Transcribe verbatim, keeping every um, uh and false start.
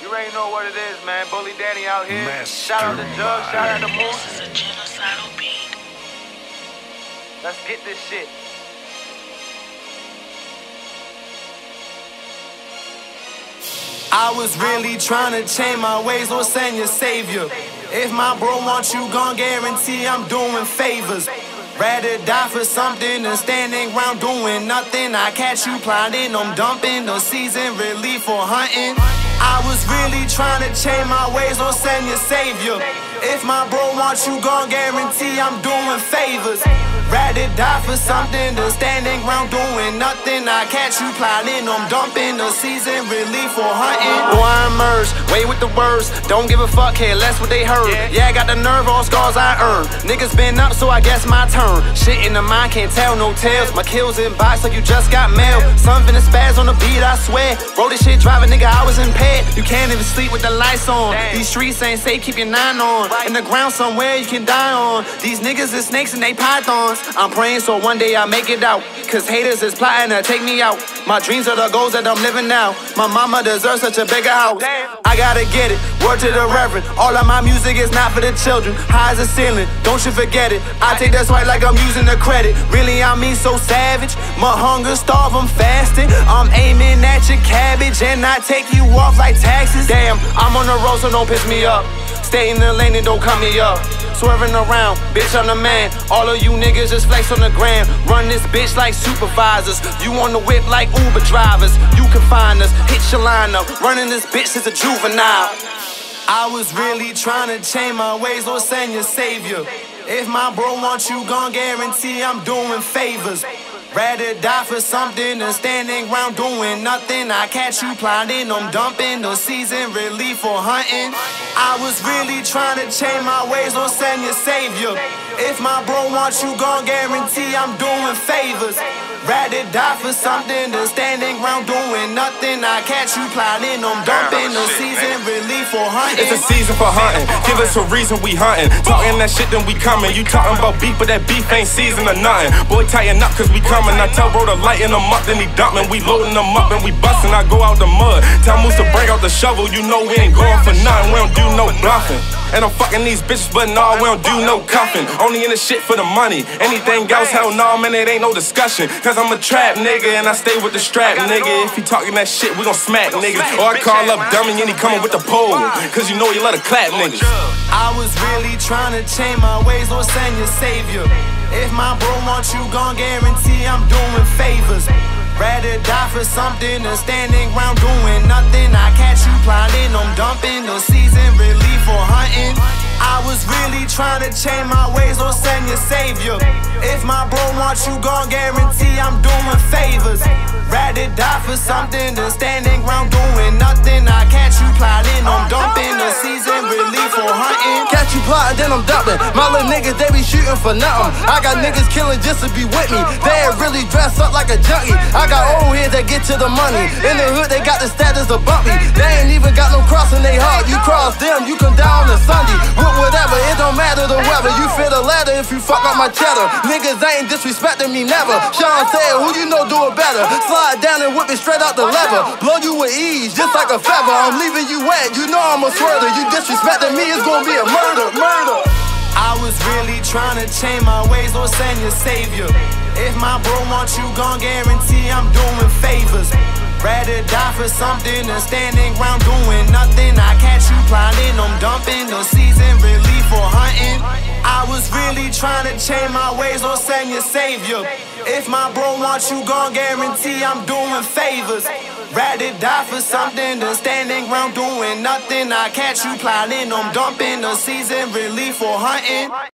You already know what it is, man. Bully Danny out here. Master Shout out to Jug, shout out to Moose. This is a genocidal beat. Let's get this shit. I was really trying to change my ways or send your savior. If my bro wants you, gon' guarantee I'm doing favors. Rather die for something than standing around doing nothing. I catch you plotting, I'm dumping the season relief or hunting. I was really trying to change my ways or send your savior. If my bro wants you, gon' guarantee I'm doing favors. Rather die for something than standing around doing nothing. I catch you plotting, I'm dumping the season relief or hunting. Boy, I emerge, way with the words. Don't give a fuck, care less what they heard. Yeah, I got the nerve, all scars I earned. Niggas been up, so I guess my turn. Shit in the mind, can't tell no tales. My kills in box like you just got mail. Some finna spaz on the beat, I swear. Roll this shit, driving, nigga, I was impaired. You can't even sleep with the lights on. These streets ain't safe, keep your nine on. In the ground somewhere you can die on. These niggas is snakes and they pythons. I'm praying so one day I make it out. Cause haters is plotting to take me out. My dreams are the goals that I'm living now. My mama deserves such a bigger house. I gotta get it, word to the reverend. All of my music is not for the children. High as a ceiling, don't you forget it. I take that swipe like I'm using the credit. Really, I mean so savage. My hunger starve, I'm fasting. I'm aiming at your cabbage and I take you off like taxes. Damn, I'm on the road, so don't piss me up. Stay in the lane and don't cut me up. Swerving around, bitch, I'm the man. All of you niggas just flex on the gram. Run this bitch like supervisors. You on the whip like Uber drivers. You can find us, hit your lineup. Running this bitch is a juvenile. I was really trying to change my ways or send your savior. If my bro wants you, gon' guarantee I'm doing favors. Rather die for something than standing around doing nothing. I catch you plotting, I'm dumping the season relief or hunting. I was really trying to change my ways or send your savior. If my bro wants you, gon' guarantee I'm doing favors. Rather die for something than standing around doing nothing. I catch you plotting, I'm dumping the season relief or hunting. It's a season for hunting, give us a reason we hunting. Talking that shit then we coming. You talking about beef but that beef ain't seasoned or nothing. Boy tighten up cause we coming. I tell bro to lighten them up, then he dumping. We loading them up and we busting. I go out the mud. Tell Moose to bring out the shovel. You know we ain't going for nothing. We don't do no bluffing. And I'm fucking these bitches, but nah, we don't do no cuffing. Only in the shit for the money. Anything else, hell nah, man, it ain't no discussion. Cause I'm a trap nigga and I stay with the strap nigga. If he talking that shit, we gon' smack niggas. Or I call up dummy and he coming with the pole. Cause you know you let a clap niggas. I was really trying to change my ways or send your savior. If my bro wants you, gon' guarantee I'm doing favors. Rather die for something than standing around doing nothing. I catch you plotting, I'm dumping the season relief or hunting. I was really trying to change my ways or send your savior. If my bro wants you, gon' guarantee I'm doing favors. Rather die for something than standing around doing nothing. I catch you plotting, I'm dumping the season relief or hunting. Catch you plotting, then I'm dumping. My little niggas, they be shooting for nothing. I got niggas killing just to be with me. They ain't really dressed up like a junkie. I got old heads that get to the money. In the hood, they got the status of bumpy. They ain't even got no cross in they heart. You cross them, you come down on Sunday. With whatever, it don't matter the weather. You feel the ladder if you fuck up my cheddar. Niggas ain't disrespecting me never. Sean said, who you know do it better? Slide down and whip it straight out the lever. Blow you with ease, just like a feather. I'm leaving you wet, you know I'm a swerver. You disrespecting me, it's gonna be a murder, murder. I was really trying to change my ways or send your savior. If my bro wants you, gon' guarantee I'm doing favors. Rather die for something than standing around doing nothing. I catch you plotting, I'm dumping the season relief or hunting. I was really trying to change my ways or send your savior. If my bro wants you, gon' guarantee I'm doing favors. Rather die for something than standing around doing nothing. I catch you plotting, I'm dumping the season relief or hunting.